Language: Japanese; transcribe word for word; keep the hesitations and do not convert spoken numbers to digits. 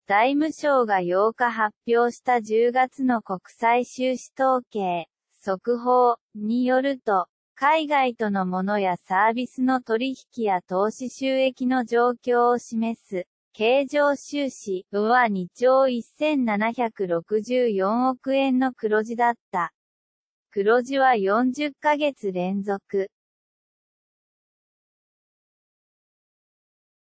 財務省がようか発表したじゅうがつの国際収支統計、速報によると、海外とのものやサービスの取引や投資収益の状況を示す、経常収支はにちょうせんななひゃくろくじゅうよんおくえんの黒字だった。黒字はよんじゅっかげつ連続。